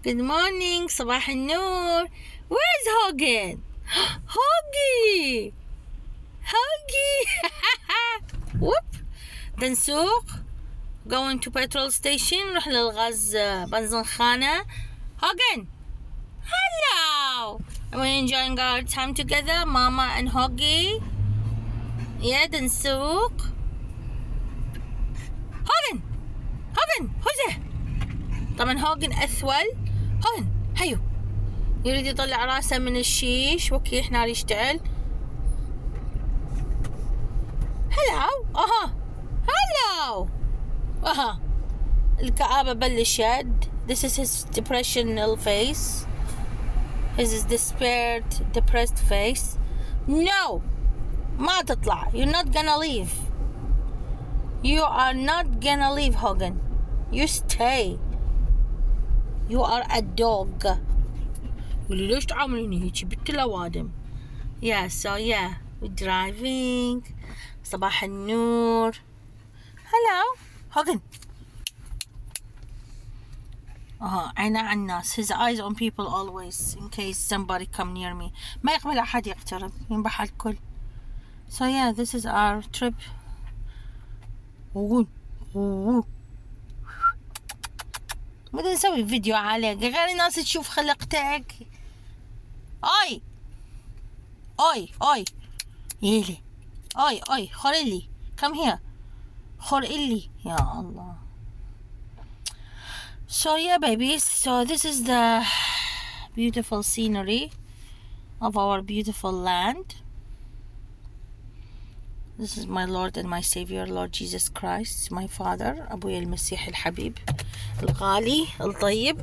Good morning. صباح النور. Where's Hogan? Hoggy. Whoop. بنسوق. Going to petrol station. نروح للغاز بنزنخانة. Hogan. Hello. Are we enjoying our time together, Mama and Hoggy? Yeah, بنسوق. Hogan. who's there? طبعا هوجن أثول. هوجن هيو يريد يطلع راسه من الشيش وكيح نار يشتعل. هلو الكآبة بلشت. This is his depressional face. His despaired, depressed face. No, ما تطلع. You're not gonna leave. You are not gonna leave, Hogan. You stay. You are a dog. يقولي ليش تعامليني هيجي بنت الأوادم. Yeah, so yeah, we're driving. صباح النور. Hello, Hogan. عينه على الناس. His eyes on people always in case somebody come near me. ما يقبل أحد يقترب. ينبح الكل. So yeah, this is our trip. بدنا نسوي فيديو عليك غير الناس تشوف خلقتك. اوي يلي اوي خوريلي come here خوريلي يا الله. So yeah babies, so this is the beautiful scenery of our beautiful land. This is my Lord and my Savior, Lord Jesus Christ, my Father, أبوي المسيح الحبيب الغالي الطيب.